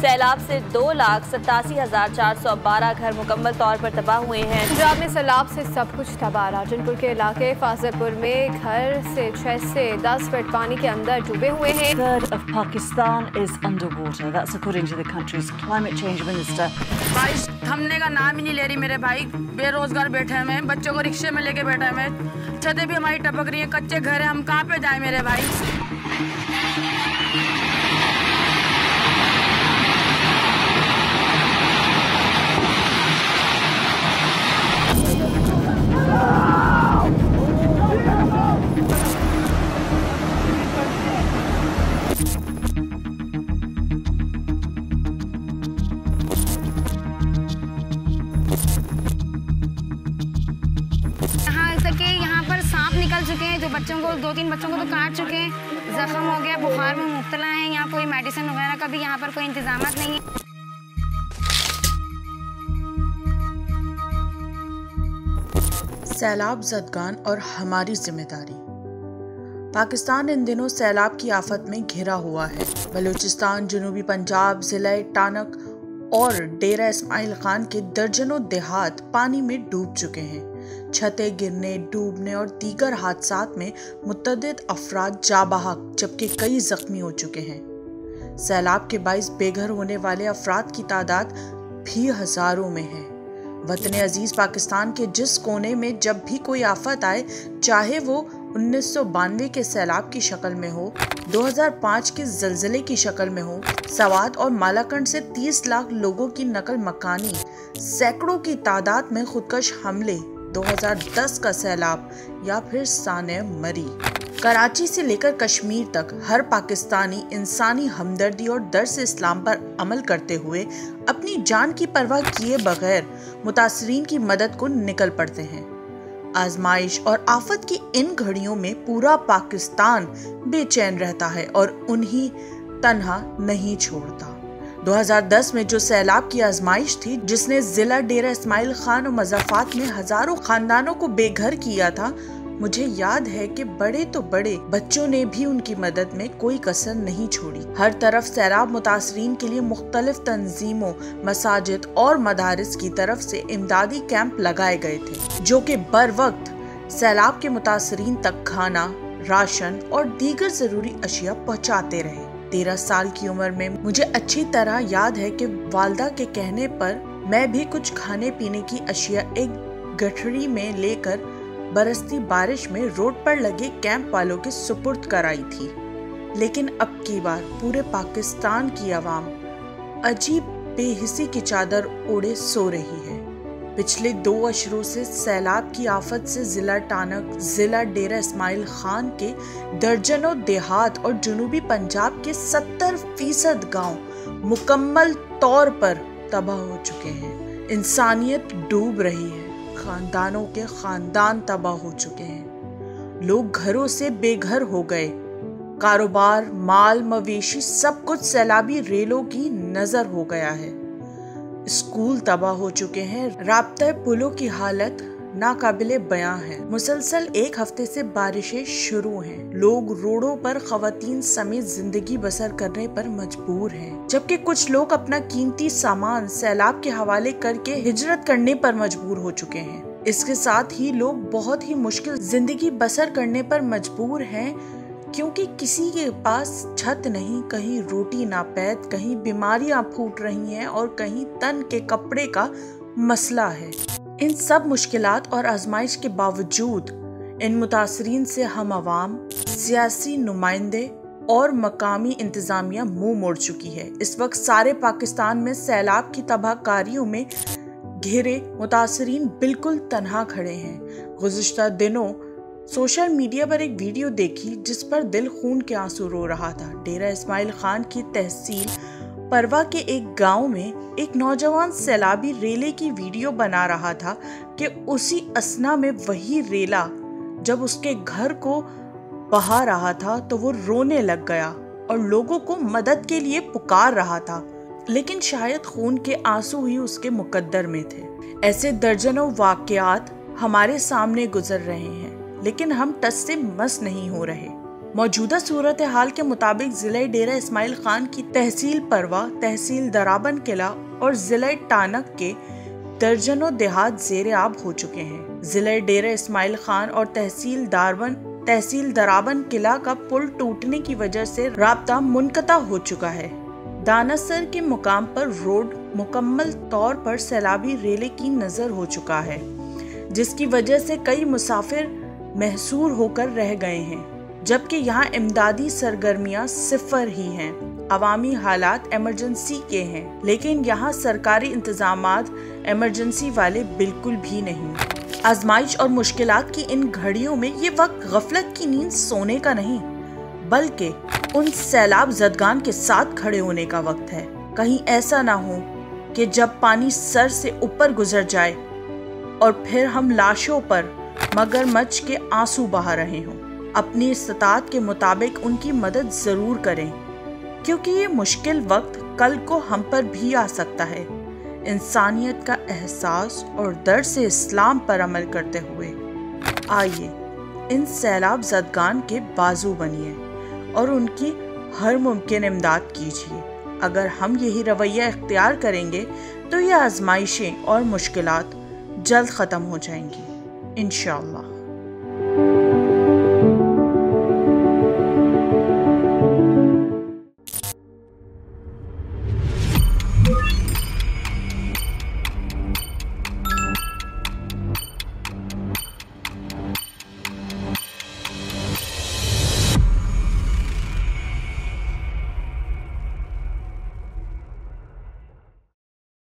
सैलाब से 2,87,412 घर मुकम्मल तौर पर तबाह हुए हैं। पंजाब में सैलाब से सब कुछ तबाह। राजनपुर के इलाके फाजलपुर में घर से 6 से 10 फीट पानी के अंदर डूबे हुए हैं। A third of Pakistan is underwater. That's according to the country's climate change minister. बारिश थमने का नाम ही नहीं ले रही मेरे भाई। बेरोजगार बैठे हैं, बच्चों को रिक्शे में लेके बैठे हैं, छतें भी हमारी टपक रही हैं, कच्चे घर हैं, हम कहाँ पे जाएं मेरे भाई। यहाँ पर सांप निकल चुके हैं, जो बच्चों को 2-3 बच्चों को तो काट चुके हैं, जख्म हो गया, बुखार में मुब्तला हैं। यहाँ कोई मेडिसिन वगैरह का भी यहाँ पर कोई इंतजाम नहीं है। सैलाब ज़दगान और हमारी जिम्मेदारी। पाकिस्तान इन दिनों सैलाब की आफत में घिरा हुआ है। बलूचिस्तान, जनूबी पंजाब, ज़िला टानक और डेरा इस्माइल खान के दर्जनों देहात पानी में डूब चुके हैं। छतें गिरने, डूबने और दीगर हादसात में मुतअद्दिद अफराद जाबहक जबकि कई जख्मी हो चुके हैं। सैलाब के बाइस बेघर होने वाले अफराद की तादाद भी हजारों में है। वतन अजीज पाकिस्तान के जिस कोने में जब भी कोई आफत आए, चाहे वो 1992 के सैलाब की शक्ल में हो, 2005 के ज़लज़ले की शक्ल में हो, सवात और मालाकंड से 30 लाख लोगों की नकल मकानी, सैकड़ों की तादाद में खुदकश हमले, 2010 का सैलाब या फिर साने मरी। कराची से लेकर कश्मीर तक हर पाकिस्तानी इंसानी हमदर्दी और दर्स इस्लाम पर अमल करते हुए अपनी जान की परवाह किए बगैर मुतासरीन की मदद को निकल पड़ते हैं। आजमाइश और आफत की इन घड़ियों में पूरा पाकिस्तान बेचैन रहता है और उन्हीं तन्हा नहीं छोड़ता। 2010 में जो सैलाब की आजमाइश थी, जिसने जिला डेरा इस्माइल खान और मज़ाफ़ात में हजारों खानदानों को बेघर किया था, मुझे याद है कि बड़े तो बड़े बच्चों ने भी उनकी मदद में कोई कसर नहीं छोड़ी। हर तरफ सैलाब मुतासरीन के लिए मुख्तलिफ तंजीमों, मसाजिद और मदारिस की तरफ से इमदादी कैंप लगाए गए थे, जो कि बर वक्त सैलाब के मुतासरीन तक खाना, राशन और दीगर जरूरी अशिया पहुँचाते रहे। 13 साल की उम्र में मुझे अच्छी तरह याद है कि वालदा के कहने पर मैं भी कुछ खाने पीने की अशिया एक गठरी में लेकर बरसती बारिश में रोड पर लगे कैंप वालों के सुपुर्द कराई थी। लेकिन अब की बार पूरे पाकिस्तान की आवाम अजीब बेहिसी की चादर ओढ़े सो रही है। पिछले 2 अशरों से सैलाब की आफत से जिला टानक, जिला डेरा इस्माइल खान के दर्जनों देहात और जनूबी पंजाब के 70% गांव मुकम्मल तौर पर तबाह हो चुके हैं। इंसानियत डूब रही है, खानदानों के खानदान तबाह हो चुके हैं, लोग घरों से बेघर हो गए, कारोबार, माल मवेशी सब कुछ सैलाबी रेलों की नजर हो गया है। स्कूल तबाह हो चुके हैं, राब्ता पुलों की हालत नाकाबिले बयां है। मुसलसल 1 हफ्ते से बारिशें शुरू हैं। लोग रोडों पर खवातीन समेत जिंदगी बसर करने पर मजबूर हैं, जबकि कुछ लोग अपना कीमती सामान सैलाब के हवाले करके हिजरत करने पर मजबूर हो चुके हैं। इसके साथ ही लोग बहुत ही मुश्किल जिंदगी बसर करने पर मजबूर हैं, क्योंकि किसी के पास छत नहीं, कहीं रोटी नापैद, कहीं बीमारियां फूट रही हैं और कहीं तन के कपड़े का मसला है। इन सब मुश्किलात और आजमाइश के बावजूद इन मुतासरीन से हम अवाम, सियासी नुमाइंदे और मकामी इंतजामिया मुंह मोड़ चुकी है। इस वक्त सारे पाकिस्तान में सैलाब की तबाहकारियों में घिरे मुतासरीन बिल्कुल तन्हा खड़े हैं। गुज़िश्ता दिनों सोशल मीडिया पर एक वीडियो देखी जिस पर दिल खून के आंसू रो रहा था। डेरा इस्माइल खान की तहसील परवा के एक गांव में एक नौजवान सैलाबी रेले की वीडियो बना रहा था कि उसी असना में वही रेला जब उसके घर को बहा रहा था तो वो रोने लग गया और लोगों को मदद के लिए पुकार रहा था, लेकिन शायद खून के आंसू ही उसके मुकद्दर में थे। ऐसे दर्जनों वाकयात हमारे सामने गुजर रहे हैं, लेकिन हम टस से मस नहीं हो रहे। मौजूदा सूरत हाल के मुताबिक जिले डेरा इस्माइल खान की तहसील परवा, तहसील दराबन किला और जिले टानक के दर्जनों देहात ज़ेरे आब हो चुके हैं। जिले डेरा इस्माइल खान और तहसील दराबन किला का पुल टूटने की वजह से राब्ता मुनक़ता हो चुका है। दानासर के मुकाम पर रोड मुकम्मल तौर पर सैलाबी रेले की नजर हो चुका है, जिसकी वजह से कई मुसाफिर महसूर होकर रह गए हैं, जबकि यहाँ इमदादी सरगर्मियाँ सिफर ही हैं। अवामी हालात इमरजेंसी के हैं, लेकिन यहाँ सरकारी इंतजामात इमरजेंसी वाले बिल्कुल भी नहीं। आजमाइश और मुश्किलात की इन घड़ियों में ये वक्त गफलत की नींद सोने का नहीं, बल्कि उन सैलाब ज़दगान के साथ खड़े होने का वक्त है। कहीं ऐसा ना हो कि जब पानी सर से ऊपर गुजर जाए और फिर हम लाशों पर मगरमच्छ के आंसू बहा रहे हों। अपनी इस्तात के मुताबिक उनकी मदद ज़रूर करें, क्योंकि ये मुश्किल वक्त कल को हम पर भी आ सकता है। इंसानियत का एहसास और दर्द से इस्लाम पर अमल करते हुए आइए इन सैलाब ज़दगान के बाजू बनिए और उनकी हर मुमकिन इमदाद कीजिए। अगर हम यही रवैया इख्तियार करेंगे तो ये आजमाइशें और मुश्किलात जल्द ख़त्म हो जाएंगी इंशाअल्लाह।